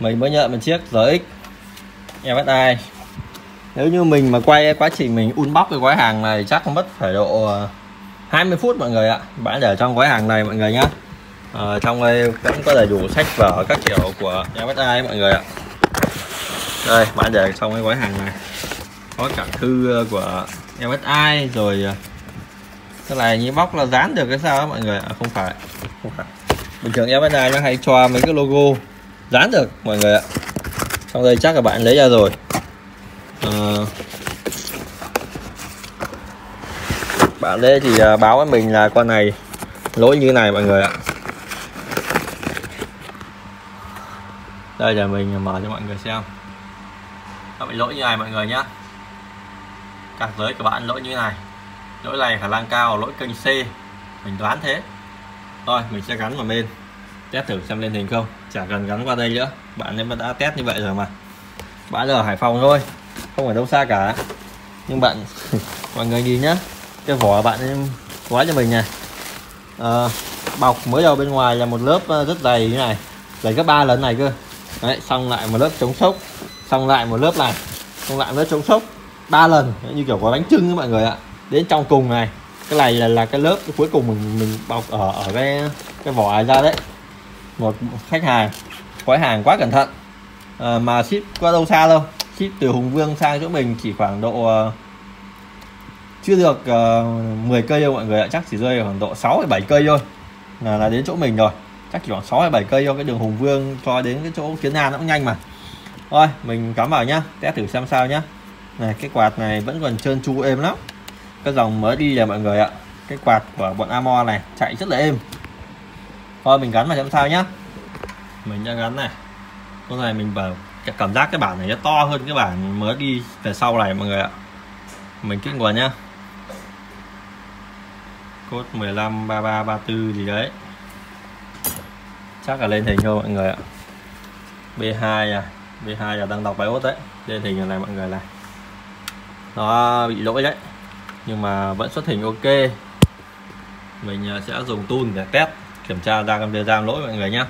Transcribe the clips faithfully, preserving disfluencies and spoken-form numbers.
Mình mới nhận một chiếc rờ ích em ét i. Nếu như mình mà quay quá trình mình unbox cái gói hàng này chắc mất phải độ hai mươi phút mọi người ạ. Bạn để trong gói hàng này mọi người nhá. Ờ, trong đây vẫn có đầy đủ sách vở các kiểu của em ét i mọi người ạ. Đây bạn để trong cái gói hàng này có cả thư của em ét i rồi. Cái này như bóc là dán được cái sao đó mọi người ạ. À, không phải không phải bình thường em ét i nó hay cho mấy cái logo dán được mọi người ạ. Trong đây chắc là bạn lấy ra rồi. À, bạn đây thì báo với mình là con này lỗi như này mọi người ạ. Đây là mình mở cho mọi người xem. Nó bị lỗi như này mọi người nhá. Các giới của bạn lỗi như này. Lỗi này khả năng cao lỗi kênh C, mình đoán thế. Rồi mình sẽ gắn vào bên test thử xem lên hình không. Chả cần gắn qua đây nữa, bạn em đã test như vậy rồi mà. Bạn ở Hải Phòng thôi, không phải đâu xa cả. Nhưng bạn mọi người nhìn nhá, cái vỏ bạn em gói cho mình này, à, bọc mới đầu bên ngoài là một lớp rất dày như này, dày gấp ba lần này cơ. Đấy, xong lại một lớp chống sốc, xong lại một lớp này, xong lại một lớp chống sốc ba lần, như kiểu gói bánh trưng các mọi người ạ. Đến trong cùng này, cái này là, là cái lớp cuối cùng mình mình bọc ở ở cái cái vỏ này ra đấy. Một khách hàng gói hàng quá cẩn thận, à, mà ship qua đâu xa đâu, ship từ Hùng Vương sang chỗ mình chỉ khoảng độ uh, chưa được uh, mười cây đâu mọi người ạ, chắc chỉ rơi khoảng độ sáu hay bảy cây thôi là, là đến chỗ mình rồi, chắc chỉ khoảng sáu hay bảy cây thôi. Cái đường Hùng Vương cho đến cái chỗ Kiến An nó cũng nhanh mà. Thôi mình cắm vào nhá, test thử xem sao nhá. Này cái quạt này vẫn còn trơn tru êm lắm, cái dòng mới đi là mọi người ạ. Cái quạt của bọn Amor này chạy rất là êm. Thôi mình gắn vào xem sao nhá. Mình đã gắn này, con này mình bảo cái cảm giác cái bản này nó to hơn cái bản mới đi về sau này mọi người ạ. Mình kích nguồn nhá, code mười lăm ba ba ba tư gì đấy, chắc là lên hình thôi mọi người ạ. B hai à, B hai là đang đọc bài ốt đấy, lên hình này mọi người này. Nó bị lỗi đấy nhưng mà vẫn xuất hình ok. Mình sẽ dùng tool để test kiểm tra ra camera RAM lỗi mọi người nhé.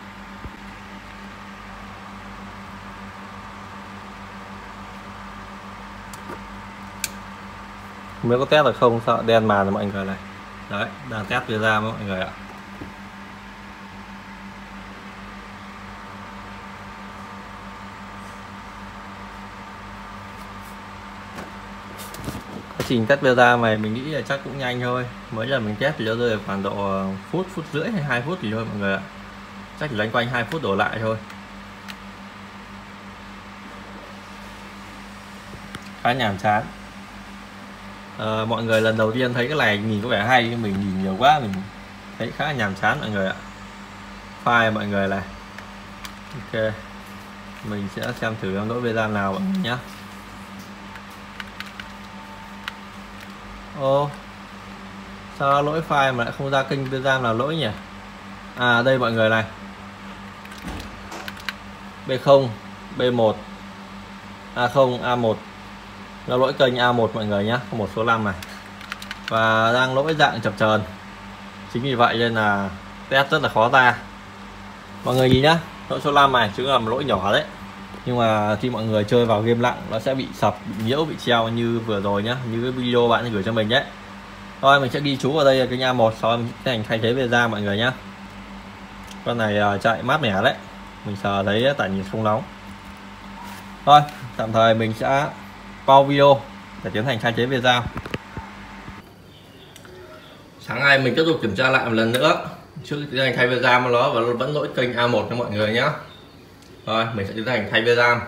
Mới có test được không sợ đen màn rồi mọi người này. Đấy đang test video RAM mọi người ạ. Trình test video RAM này mình nghĩ là chắc cũng nhanh thôi. Mới giờ mình test thì nó rơi khoảng độ phút, phút rưỡi hay hai phút thì thôi mọi người ạ. Chắc chỉ loanh quanh hai phút đổ lại thôi. Khá nhàm chán. À, mọi người lần đầu tiên thấy cái này nhìn có vẻ hay nhưng mình nhìn nhiều quá mình thấy khá nhàm chán mọi người ạ. File mọi người này. Ok. Mình sẽ xem thử em lỗi video nào mọi người nhé. Ô, sao lỗi file mà lại không ra kênh video nào lỗi nhỉ? À đây mọi người này, B không, B một, A không, A một, nó lỗi kênh A một mọi người nhé, một số năm này, và đang lỗi dạng chập chờn. Chính vì vậy nên là test rất là khó ra. Mọi người nhìn nhá, lỗi số năm này chứ là một lỗi nhỏ đấy, nhưng mà khi mọi người chơi vào game lặng nó sẽ bị sập, bị nhiễu, bị treo như vừa rồi nhá, như cái video bạn gửi cho mình đấy. Thôi mình sẽ ghi chú vào đây là cái A một, sau em tiến hành thay thế về ra mọi người nhá. Con này uh, chạy mát mẻ đấy, mình sờ thấy tải nhiệt không nóng. Thôi tạm thời mình sẽ pause video để tiến hành thay thế về ra. Sáng nay mình tiếp tục kiểm tra lại một lần nữa trước tiến hành thay về RAM nó và nó vẫn lỗi kênh A một cho mọi người nhé. Rồi mình sẽ tiến hành thay về RAM.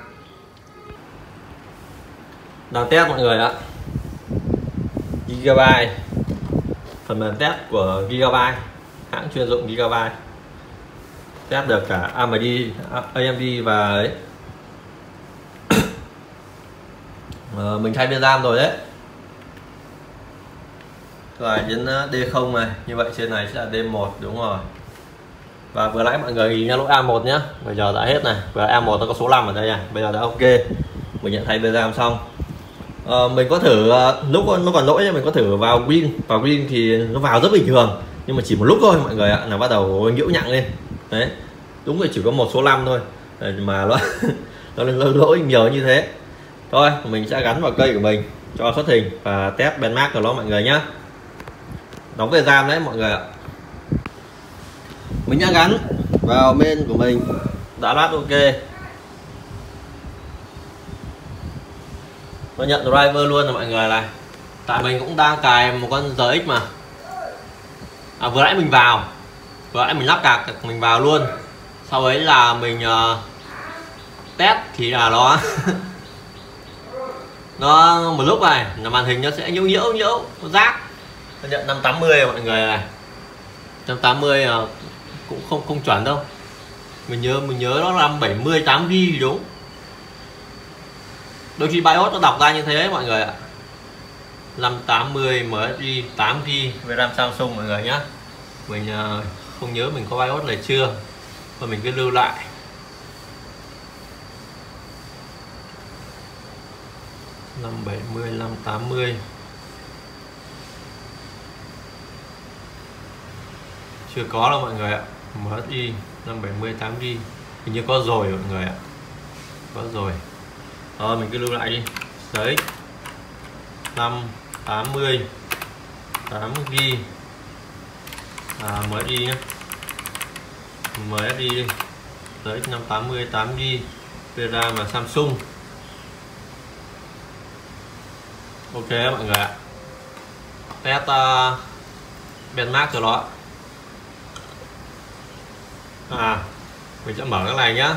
Đang test mọi người ạ. Gigabyte, phần mềm test của Gigabyte, hãng chuyên dụng Gigabyte, test được cả a em đê, a em đê và ấy. ờ, mình thay về RAM rồi đấy. Rồi đến D không này, như vậy trên này sẽ là D một đúng rồi. Và vừa nãy mọi người nhìn ra lỗi A một nhé, bây giờ đã hết này, và A một nó có số năm ở đây này, bây giờ đã ok. Mình nhận thay về RAM xong. Ờ, mình có thử lúc nó còn lỗi mình có thử vào Win, vào Win thì nó vào rất bình thường, nhưng mà chỉ một lúc thôi mọi người ạ, là bắt đầu nhiễu nhặng lên. Đấy, đúng là chỉ có một số năm thôi. mà nó nó lên lỗi nhiều như thế. Thôi mình sẽ gắn vào cây của mình cho xuất hình và test benchmark của nó mọi người nhé. Đóng về giam đấy mọi người ạ. Mình đã gắn vào bên của mình, đã lát ok, nó nhận driver luôn rồi mọi người này. Tại mình cũng đang cài một con rờ ích mà, à, vừa nãy mình vào vừa nãy mình lắp cạc mình vào luôn, sau ấy là mình uh, test thì là nó nó một lúc này là màn hình nó sẽ nhiễu nhiễu nhiễu nó rác. Nó nhận năm tám mươi mọi người này, năm tám mươi uh, cũng không không chuẩn đâu, mình nhớ mình nhớ nó năm bảy mươi tám gi bi đúng. Đôi khi BIOS nó đọc ra như thế mọi người ạ. năm tám mươi em ét giê tám gi bi với RAM Samsung mọi người nhé. Mình uh, không nhớ mình có BIOS này chưa, và mình cứ lưu lại. Năm bảy mươi, năm tám mươi chưa có đâu mọi người ạ. em ét giê năm bảy mươi tám gi bi hình như có rồi mọi người ạ, có rồi. Rồi mình cứ lưu lại đi. Đấy, năm tám mươi tám gi bi à, em ét giê nhé, em ét giê đi. Đấy, năm tám mươi tám gi bi về RAM và Samsung. Ok mọi người ạ. Test uh, benchmark cho nó. À, mình sẽ mở cái này nhá.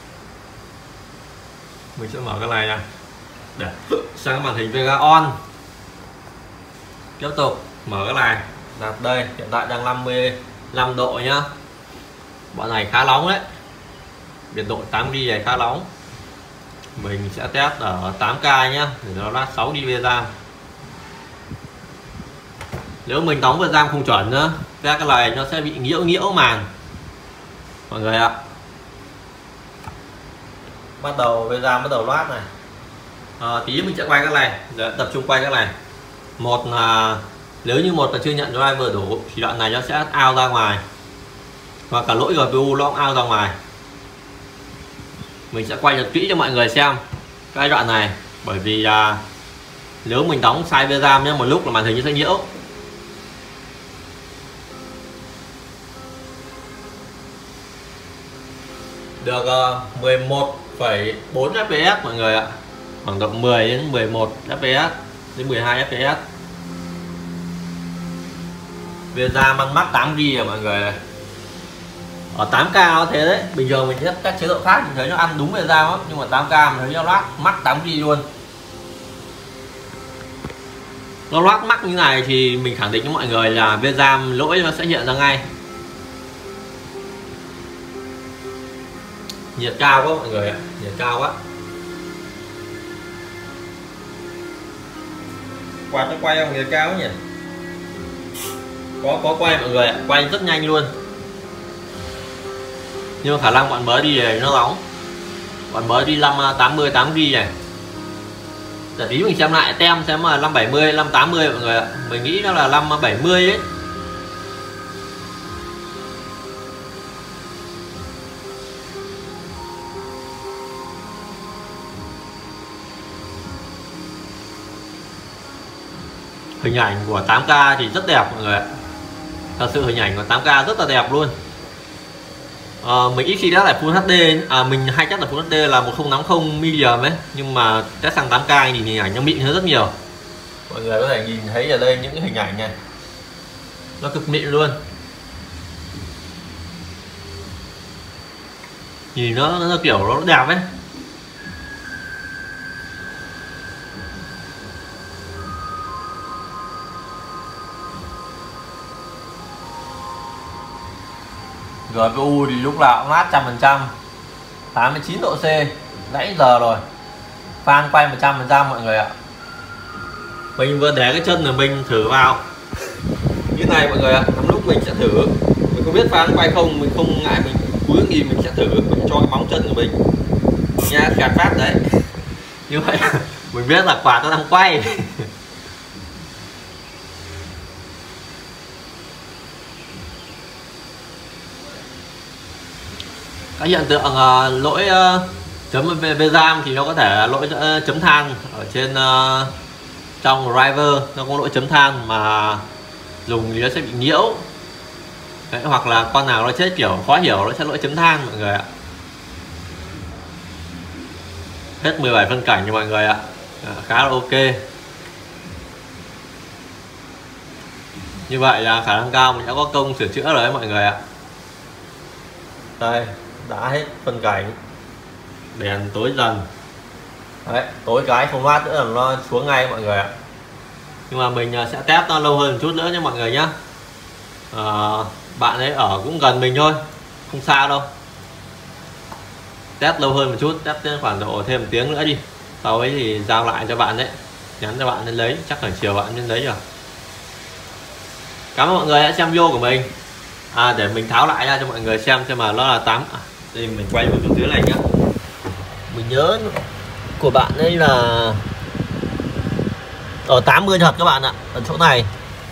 Mình sẽ mở cái này này để sang màn hình Vega on. Tiếp tục mở cái này, đặt đây, hiện tại đang năm mươi lăm độ nhá. Bọn này khá nóng đấy, nhiệt độ tám gi bi này khá nóng. Mình sẽ test ở tám K nhá, để nó là sáu gi bi RAM. Nếu mình đóng về RAM không chuẩn nữa, test cái này nó sẽ bị nhiễu nhiễu màn mọi người ạ. Bắt đầu về RAM bắt đầu loát này. À, tí mình sẽ quay cái này, để tập trung quay cái này. Một là nếu như một là chưa nhận driver đủ thì đoạn này nó sẽ out ra ngoài, và cả lỗi giê pê u nó cũng out ra ngoài. Mình sẽ quay thật kỹ cho mọi người xem cái đoạn này, bởi vì là nếu mình đóng sai về RAM nhé, một lúc là màn hình nó sẽ nhiễu. Được uh, mười một phẩy bốn ép pê ét mọi người ạ, khoảng độ mười đến mười một ép pê ét đến mười hai ép pê ét. Về RAM ăn mắc tám gi bi à mọi người này. Ở tám K nó thế đấy, bình thường mình test các chế độ khác mình thấy nó ăn đúng về RAM lắm, nhưng mà tám K mình thấy nó loát mắc tám gi bi luôn. Nó loát mắc như này thì mình khẳng định với mọi người là về RAM lỗi nó sẽ hiện ra ngay. Nhiệt cao quá mọi người ạ, nhiệt cao quá. Quạt nó quay không, nhiệt cao nhỉ? Có có quay mọi người ạ, quay rất nhanh luôn. Nhưng mà khả năng bạn mới đi này nó nóng. Bạn mới đi năm tám mươi tám gi bi này. Giờ tí mình xem lại tem xem là năm bảy mươi, năm tám mươi mọi người ạ. Mình nghĩ nó là năm bảy mươi ấy. Hình ảnh của tám K thì rất đẹp mọi người ạ. Thật sự hình ảnh của tám K rất là đẹp luôn. à, Mình ít khi test lại Full hát đê, à, mình hay test là Full hát đê là một không tám không medium ấy, nhưng mà test sang tám K thì hình ảnh nó mịn hơn rất nhiều. Mọi người có thể nhìn thấy ở đây những cái hình ảnh này, nó cực mịn luôn. Nhìn nó, nó kiểu nó đẹp ấy. giê pê u thì lúc nào cũng mát trăm phần trăm, tám mươi chín độ C nãy giờ rồi, fan quay một trăm phần trăm mọi người ạ. Mình vừa để cái chân của mình thử vào như này mọi người ạ. Lắm lúc mình sẽ thử, mình không biết fan quay không, mình không ngại, mình cúi nhìn mình sẽ thử, mình cho cái móng chân của mình nha, khẹt phát đấy. Như vậy mình biết là quạt nó đang quay. Các hiện tượng uh, lỗi uh, chấm vram thì nó có thể là lỗi uh, chấm than ở trên uh, trong driver, nó có lỗi chấm than mà dùng thì nó sẽ bị nhiễu. Đấy, hoặc là con nào nó chết kiểu khó hiểu nó sẽ lỗi chấm than mọi người ạ. Hết mười bảy phân cảnh cho mọi người ạ. À, khá là ok. Như vậy là khả năng cao mình đã có công sửa chữa rồi đấy mọi người ạ. Đây, đã hết phân cảnh, đèn tối dần. Đấy, tối cái không lát nữa là nó xuống ngay mọi người ạ. Nhưng mà mình sẽ test nó lâu hơn một chút nữa nhé mọi người nhé. À, bạn ấy ở cũng gần mình thôi, không xa đâu. Test lâu hơn một chút, test khoảng độ thêm một tiếng nữa đi. Sau ấy thì giao lại cho bạn đấy, nhắn cho bạn đến lấy, chắc là chiều bạn đến lấy rồi. Cảm ơn mọi người đã xem video của mình. À, để mình tháo lại ra cho mọi người xem xem mà nó là tám. À, đây mình quay một chút dưới này nhá. Mình nhớ của bạn ấy là ở tám mươi thật các bạn ạ, ở chỗ này.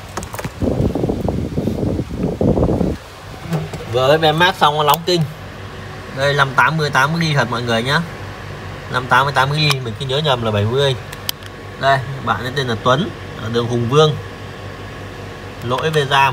Vừa mới mát xong nó nóng kinh. Đây năm tám mươi tám mươi ly thật mọi người nhá. năm tám mươi tám mươi ly, mình cứ nhớ nhầm là bảy mươi. Đây, bạn ấy tên là Tuấn ở đường Hùng Vương. Lỗi về giam.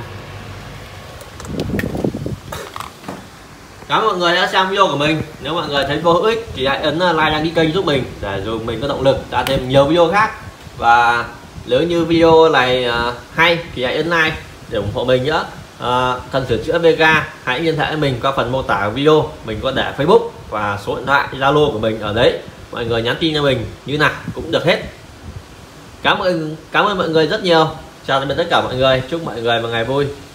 Cảm ơn mọi người đã xem video của mình. Nếu mọi người thấy vô ích thì hãy ấn like đăng ký kênh giúp mình để dùng mình có động lực ra thêm nhiều video khác. Và nếu như video này hay thì hãy ấn like để ủng hộ mình nữa. À, cần sửa chữa vê ga hãy liên hệ với mình qua phần mô tả video, mình có để Facebook và số điện thoại Zalo của mình ở đấy, mọi người nhắn tin cho mình như nào cũng được hết. Cảm ơn cảm ơn mọi người rất nhiều. Chào tạm biệt tất cả mọi người, chúc mọi người một ngày vui.